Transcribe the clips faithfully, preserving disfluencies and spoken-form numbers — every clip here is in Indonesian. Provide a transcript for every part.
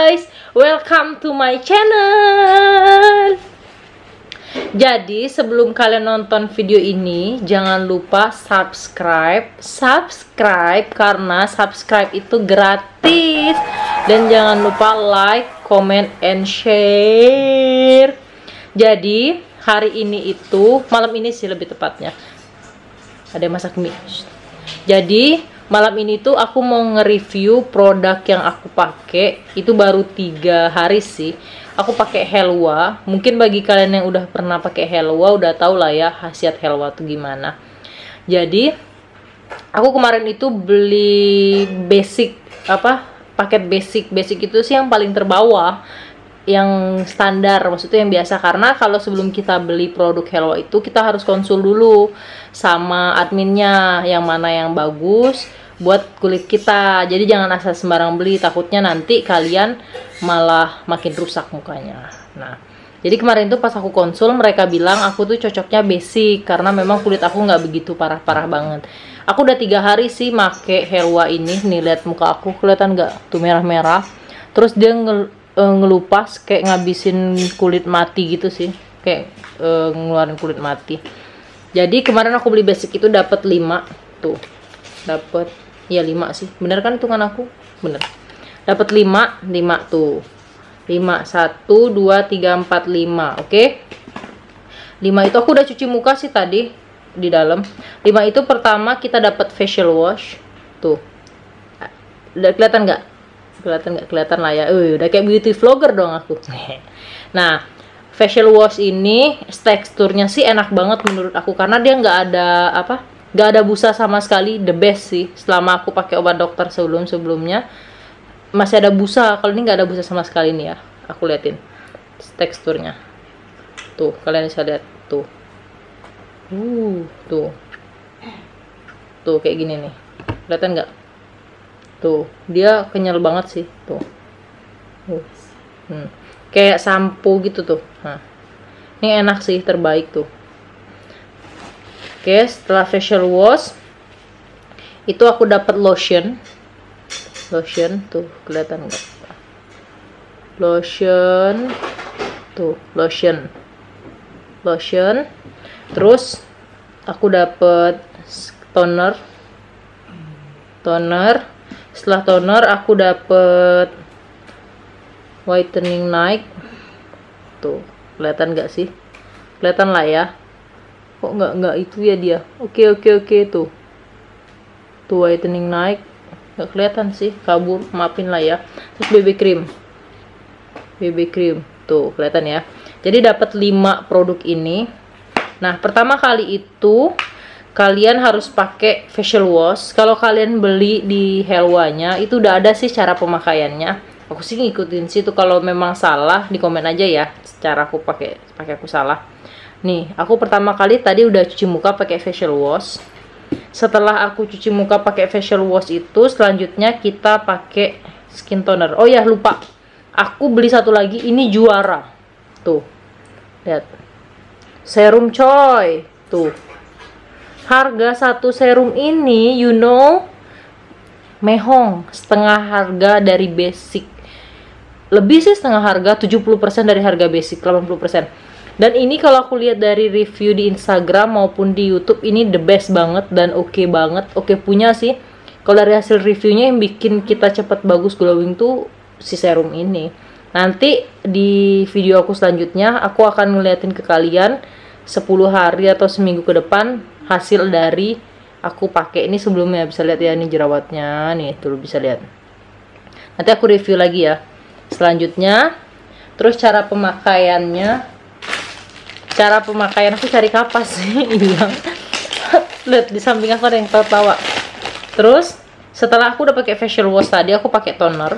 guys, welcome to my channel. Jadi sebelum kalian nonton video ini, jangan lupa subscribe Subscribe karena subscribe itu gratis. Dan jangan lupa like, comment, and share. Jadi hari ini itu, malam ini sih lebih tepatnya, ada yang masak mie. Jadi malam ini tuh aku mau nge-review produk yang aku pakai. Itu baru tiga hari sih. Aku pakai Helwa. Mungkin bagi kalian yang udah pernah pakai Helwa udah tau lah ya khasiat Helwa tuh gimana. Jadi aku kemarin itu beli basic, apa, paket basic. Basic itu sih yang paling terbawah, yang standar, maksudnya yang biasa. Karena kalau sebelum kita beli produk Helwa itu kita harus konsul dulu sama adminnya yang mana yang bagus buat kulit kita. Jadi jangan asal sembarang beli, takutnya nanti kalian malah makin rusak mukanya. Nah, jadi kemarin tuh pas aku konsul, mereka bilang aku tuh cocoknya basic karena memang kulit aku nggak begitu parah-parah banget. Aku udah tiga hari sih make Helwa ini. Nih lihat muka aku, kelihatan nggak tuh merah-merah. Terus dia nge ngelupas kayak ngabisin kulit mati gitu sih, kayak e, ngeluarin kulit mati. Jadi kemarin aku beli basic itu dapat lima tuh, dapat ya lima sih, bener kan hitungan aku, bener, dapat lima, lima tuh, lima, satu, dua, tiga, empat, lima, oke, lima itu aku udah cuci muka sih tadi di dalam. Lima itu pertama kita dapat facial wash tuh, udah kelihatan nggak? Kelihatan nggak? Kelihatan lah ya. Uh, udah kayak beauty vlogger dong aku. Nah, facial wash ini teksturnya sih enak banget menurut aku karena dia nggak ada apa, nggak ada busa sama sekali. The best sih selama aku pakai obat dokter sebelum sebelumnya masih ada busa. Kalau ini nggak ada busa sama sekali nih ya. Aku liatin teksturnya. Tuh kalian bisa lihat tuh. Uh, tuh, tuh kayak gini nih. Kelihatan nggak? Tuh, dia kenyal banget sih, tuh. Uh. Hmm. Kayak sampo gitu tuh. Nah, ini enak sih, terbaik tuh. Oke, setelah facial wash, itu aku dapat lotion. Lotion, tuh, kelihatan nggak? Lotion, tuh, lotion. Lotion. Terus, aku dapat toner. Toner. Setelah toner aku dapet whitening night. Tuh, kelihatan nggak sih? Kelihatan lah ya. Kok nggak nggak itu ya dia? Oke oke oke tuh. Tuh whitening night. Nggak kelihatan sih, kabur. Maafin lah ya. Terus B B cream. B B cream. Tuh, kelihatan ya. Jadi dapat lima produk ini. Nah, pertama kali itu kalian harus pakai facial wash. Kalau kalian beli di Helwanya itu udah ada sih cara pemakaiannya. Aku sih ngikutin sih tuh. Kalau memang salah di komen aja ya. Cara aku pakai pakai aku salah. Nih, aku pertama kali tadi udah cuci muka pakai facial wash. Setelah aku cuci muka pakai facial wash itu, selanjutnya kita pakai skin toner. Oh ya, lupa. Aku beli satu lagi, ini juara. Tuh. Lihat. Serum coy. Tuh. Harga satu serum ini, you know, mehong, setengah harga dari basic. Lebih sih setengah harga, tujuh puluh persen dari harga basic, delapan puluh persen. Dan ini kalau aku lihat dari review di Instagram maupun di YouTube, ini the best banget dan oke okay banget. Oke okay punya sih. Kalau dari hasil reviewnya yang bikin kita cepat bagus glowing tuh si serum ini. Nanti di video aku selanjutnya, aku akan ngeliatin ke kalian sepuluh hari atau seminggu ke depan hasil dari aku pakai ini sebelumnya. Bisa lihat ya, ini jerawatnya nih, tuh bisa lihat. Nanti aku review lagi ya selanjutnya. Terus cara pemakaiannya, cara pemakaian aku cari kapas sih hilang. Lihat di samping aku ada yang tawa-tawa. Terus setelah aku udah pakai facial wash tadi, aku pakai toner.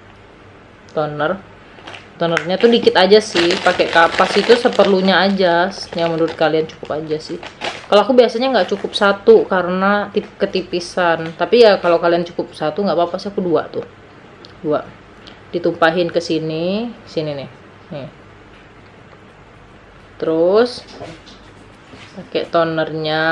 Toner tonernya tuh dikit aja sih, pakai kapas itu seperlunya aja, yang menurut kalian cukup aja sih. Kalau aku biasanya nggak cukup satu karena tip ketipisan, tapi ya kalau kalian cukup satu nggak apa-apa sih, aku dua tuh, dua ditumpahin ke sini, sini nih, nih. Terus pakai tonernya,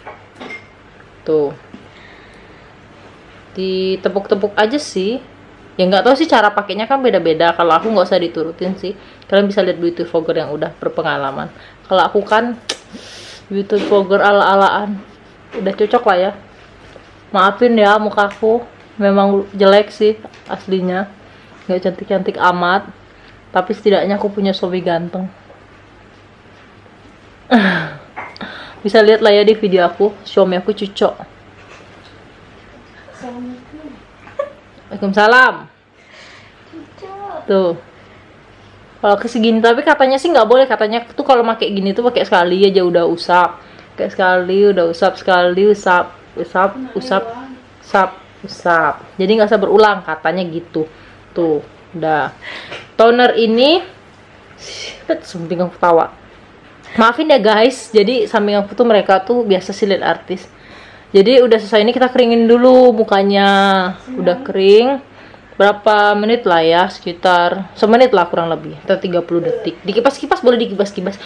tuh, ditepuk-tepuk aja sih. Ya nggak tahu sih, cara pakainya kan beda-beda. Kalau aku nggak usah diturutin sih, kalian bisa lihat beauty vlogger yang udah berpengalaman. Kalau aku kan beauty vlogger ala-alaan, udah cocok lah ya. Maafin ya mukaku, memang jelek sih aslinya, nggak cantik-cantik amat, tapi setidaknya aku punya suami ganteng. Bisa lihat lah ya di video aku, suami aku cucok. Waalaikumsalam. Tuh, kalau kesegini, tapi katanya sih nggak boleh, katanya tuh kalau pakai gini tuh pakai sekali aja udah usap, kayak sekali udah usap, sekali usap, usap, usap, usap, usap. Jadi nggak usah berulang katanya gitu. Tuh, udah. Toner ini, samping aku tawa. Maafin ya guys, jadi samping aku tuh mereka tuh biasa sih lihat artis. Jadi udah selesai ini kita keringin dulu mukanya. Udah kering. Berapa menit lah ya, sekitar semenit lah kurang lebih, atau tiga puluh detik. Dikipas-kipas boleh, dikipas-kipas.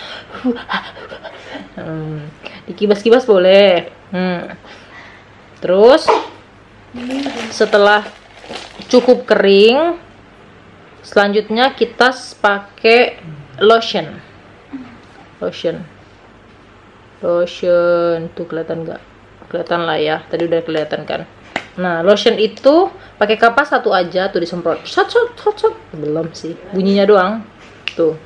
Hmm, dikipas-kipas boleh. Hmm. Terus setelah cukup kering, selanjutnya kita pakai lotion. Lotion. Lotion tuh kelihatan nggak? Kelihatan lah ya, tadi udah kelihatan kan. Nah, lotion itu pakai kapas satu aja tuh, disemprot. Shot, shot, shot, shot. Belum sih, bunyinya doang. Tuh.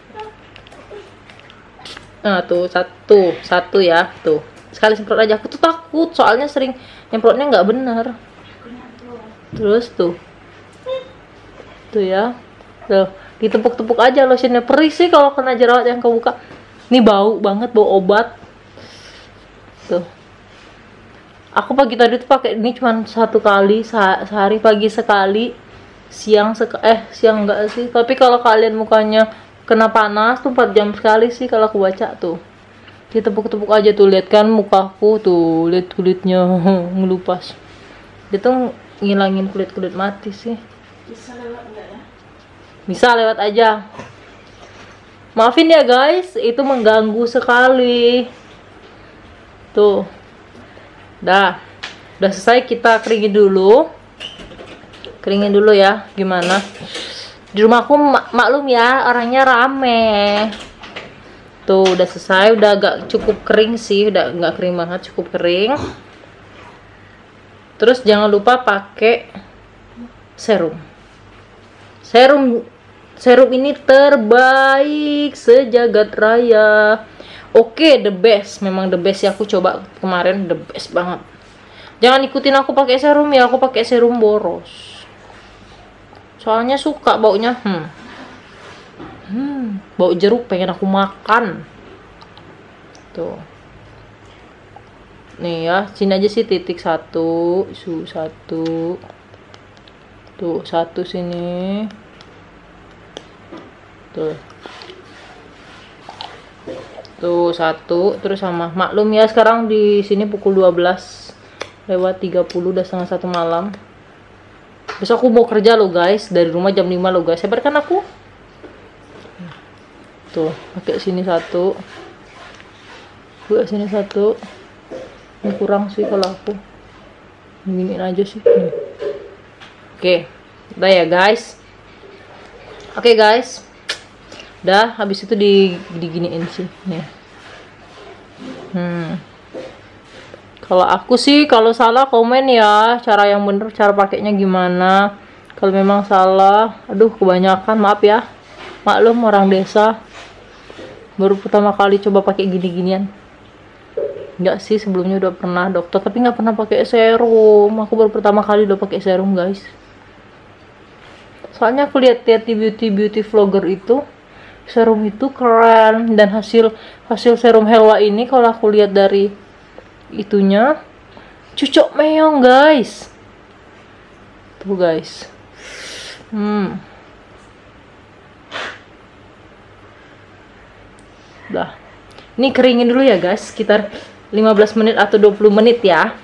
Nah, tuh satu, satu ya, tuh. Sekali semprot aja. Aku tuh takut, soalnya sering nyemprotnya nggak benar. Terus tuh. Tuh ya. Tuh, ditepuk-tepuk aja lotionnya. Perih sih kalau kena jerawat yang kebuka. Ini bau banget, bau obat. Tuh. Aku pagi tadi tuh pakai ini cuma satu kali sehari, pagi sekali, siang sek eh siang enggak sih. Tapi kalau kalian mukanya kena panas tuh empat jam sekali sih kalau aku baca tuh. Ditepuk-tepuk aja tuh, lihat kan mukaku tuh, lihat kulitnya ngelupas. Dia tuh ngilangin kulit-kulit mati sih. Bisa lewat enggak ya? Bisa lewat aja. Maafin ya guys, itu mengganggu sekali. Tuh. Dah, udah selesai, kita keringin dulu. Keringin dulu ya, gimana? Di rumahku mak maklum ya, orangnya rame. Tuh, udah selesai, udah agak cukup kering sih, udah nggak kering banget, cukup kering. Terus jangan lupa pakai serum. Serum, serum ini terbaik sejagat raya. Oke, okay, the best, memang the best ya, aku coba kemarin, the best banget. Jangan ikutin aku pakai serum ya, aku pakai serum boros. Soalnya suka baunya, hmm, hmm, bau jeruk, pengen aku makan. Tuh, nih ya, sini aja sih titik satu, su satu, tuh satu sini, tuh. Tuh satu, terus sama, maklum ya sekarang di sini pukul dua belas lewat tiga puluh, udah setengah satu malam. Besok aku mau kerja loh guys, dari rumah jam lima loh guys, hebat kan aku. Tuh, pakai sini satu, gue sini satu. Ini kurang sih kalau aku, giniin aja sih. Nih. Oke, udah ya guys. Oke guys. Udah, habis itu di diginiin sih nih. Hmm. Kalau aku sih, kalau salah komen ya, cara yang bener, cara pakainya gimana. Kalau memang salah, aduh kebanyakan, maaf ya. Maklum orang desa, baru pertama kali coba pakai gini-ginian. Enggak sih, sebelumnya udah pernah dokter, tapi nggak pernah pakai serum. Aku baru pertama kali udah pakai serum guys. Soalnya aku lihat-lihat di beauty beauty vlogger itu, serum itu keren, dan hasil hasil serum Helwa ini kalau aku lihat dari itunya cucok meong guys. Tuh guys. Hmm. Udah. Ini keringin dulu ya guys, sekitar lima belas menit atau dua puluh menit ya.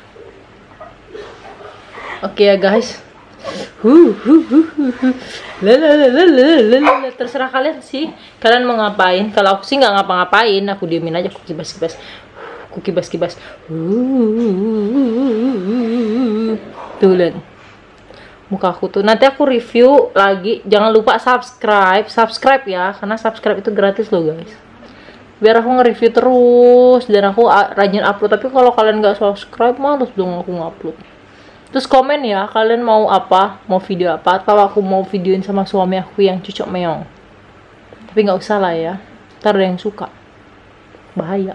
Oke ya guys. Huh, huh, huh, huh. Lalalala, terserah kalian sih, kalian mau ngapain. Kalau aku sih nggak ngapa-ngapain, aku diemin aja, aku kibas-kibas, aku kibas-kibas. Tuh lihat, muka aku tuh. Nanti aku review lagi. Jangan lupa subscribe, subscribe ya, karena subscribe itu gratis loh guys. Biar aku nge-review terus dan aku rajin upload. Tapi kalau kalian nggak subscribe, males dong aku ngupload. Terus komen ya, kalian mau apa, mau video apa, atau aku mau videoin sama suami aku yang cucok meong. Tapi nggak usah lah ya, ntar ada yang suka, bahaya.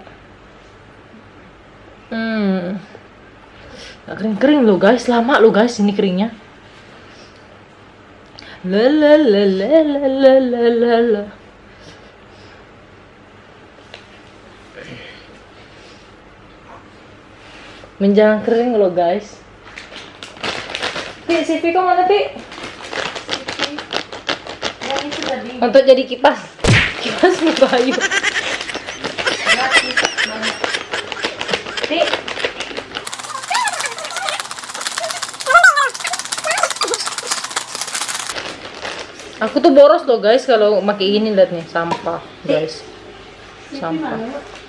Hmm, nggak kering-kering loh guys, lama loh guys ini keringnya. La la la la la la la la la. Menjangan kering loh guys. Ti, C V kok mana Ti? Untuk jadi kipas, kipas muka Ayu. Ti. Aku tuh boros loh guys kalau pakai gini, lihat nih, sampah guys. Sampah.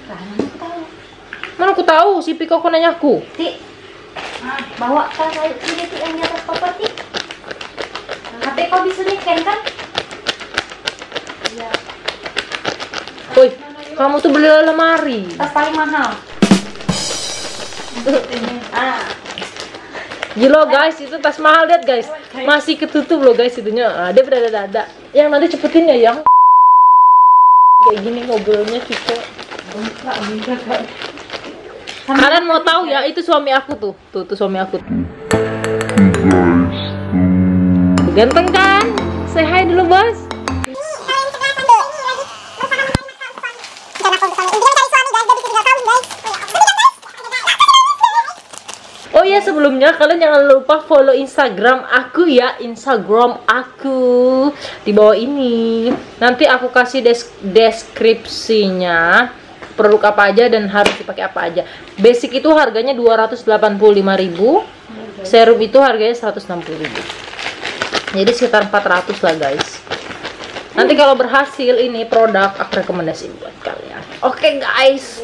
Mana aku tahu, si Piko kok nanya aku. Ti, ah, bawa kan ini Ti yang di atas papa Ti. H P kau bisa scan kan? Iya. Woi, kamu tuh beli lemari. Tas paling mahal. Ah. Gila guys, itu tas mahal, lihat guys. Masih ketutup loh guys itunya. Ah, dia berada-ada. Yang nanti cepetin ya yang. Kayak gini ngobrolnya Ciko. Kalian mau tahu ya, itu suami aku tuh. Tuh, tuh suami aku. Ganteng kan? Say hi dulu, Bos. Oh ya, sebelumnya kalian jangan lupa follow Instagram aku ya, Instagram aku di bawah ini. Nanti aku kasih des deskripsinya produk apa aja dan harus dipakai apa aja. Basic itu harganya dua ratus delapan puluh lima ribu, serum itu harganya seratus enam puluh ribu. Jadi sekitar empat ratus lah guys. Nanti kalau berhasil ini produk aku rekomendasi buat kalian. Oke okay, guys.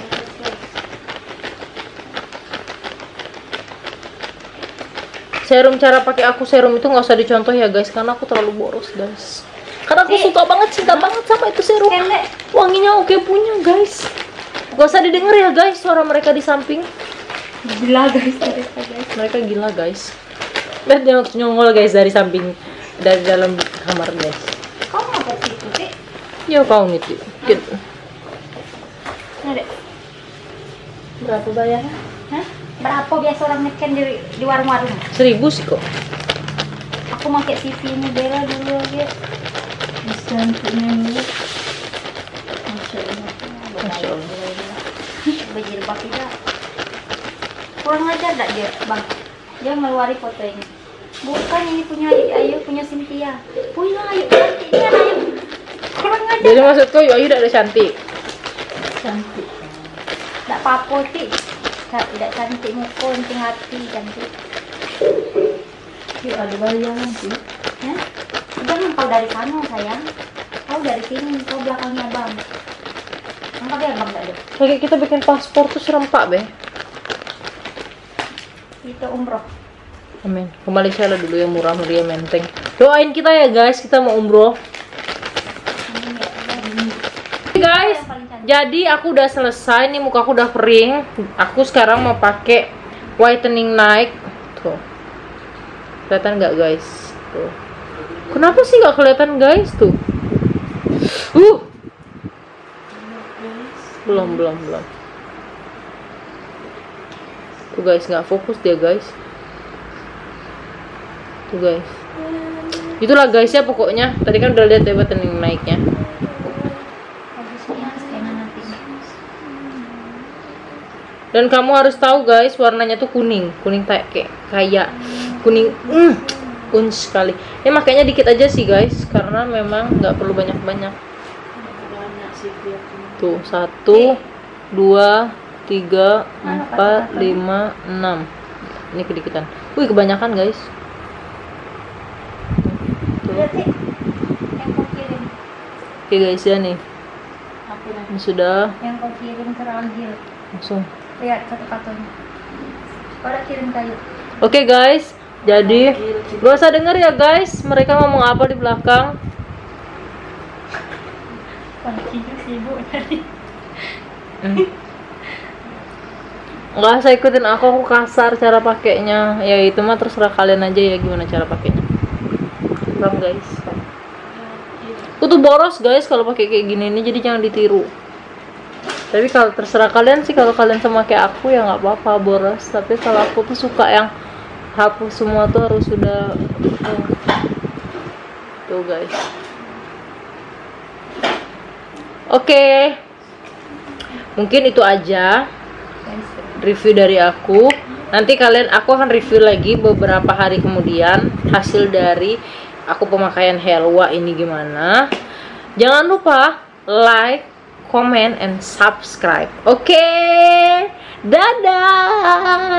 Serum, cara pakai aku serum itu nggak usah dicontoh ya guys, karena aku terlalu boros guys. Karena aku suka banget, cinta banget sama itu serum. Wanginya oke punya guys. Gak usah didengar ya guys suara mereka di samping. Gila guys, mereka guys. Mereka gila guys. Lihat dia nyongol guys dari samping, dari dalam kamar guys. Kau ngapa situ sih? Ya kau nih tuh. Gitu. Ada. Berapa bayarnya? Hah? Berapa biasa orang neken di, di warung-warung? Seribu sih kok. Aku pakai C V ini Bella dulu lagi. Cantiknya ini. Masya Allah. Masya Allah. Berjilbab tidak. Kurang ajar tak dia, bang? Dia ngeluarin foto ini. Bukan, ini punya Ayu, punya Cynthia. Punya Ayu, cantiknya Ayu. Kurang ajar. Jadi maksudku Ayu tidak ada cantik. Cantik. Tak apa-apa sih. Tidak cantik muka, penting hati cantik. Yuk ada bayangan sih. Ya? Jangan kau dari sana sayang. Kau dari sini, kau belakangnya bang. Angkat ya bang tadi. Lagi kita bikin paspor tuh serempak be. Itu umroh. Amin. Ke Malaysia lah dulu yang murah meriah menteng. Doain kita ya guys, kita mau umroh. Guys, jadi aku udah selesai nih, muka aku udah kering. Aku sekarang mau pakai whitening night. Tuh. Kelihatan nggak guys? Tuh. Kenapa sih nggak kelihatan guys tuh? Uh. Belum, belum, belum. Tuh guys, nggak fokus dia guys. Tuh guys. Itulah guys ya pokoknya. Tadi kan udah lihat ya whitening naiknya. Dan kamu harus tahu guys, warnanya tuh kuning, kuning kayak kayak kuning, mm, uns sekali. Ya makanya dikit aja sih guys, karena memang nggak perlu banyak-banyak. Tuh satu, dua, tiga, empat, lima, enam. Ini kedikitan. Wih kebanyakan guys. Oke guys ya nih. Ini sudah. Yang kau kirim ke Rangil. Langsung. Lihat satu kartonnya. Kau udah kirim kayu. Oke okay guys, Jadi gak usah denger ya guys, mereka ngomong apa di belakang. Hmm. Nggak usah ikutin aku, aku kasar cara pakainya. Ya itu mah terserah kalian aja ya gimana cara pakainya. Bang guys, aku tuh boros guys kalau pakai kayak gini ini, jadi jangan ditiru. Tapi kalau terserah kalian sih, kalau kalian sama kayak aku ya nggak apa-apa boros. Tapi kalau aku tuh suka yang hapus semua tuh harus sudah tuh, tuh guys. Oke, mungkin itu aja review dari aku. Nanti kalian, aku akan review lagi beberapa hari kemudian hasil dari aku pemakaian Helwa ini gimana. Jangan lupa like, comment, and subscribe. Oke, dadah.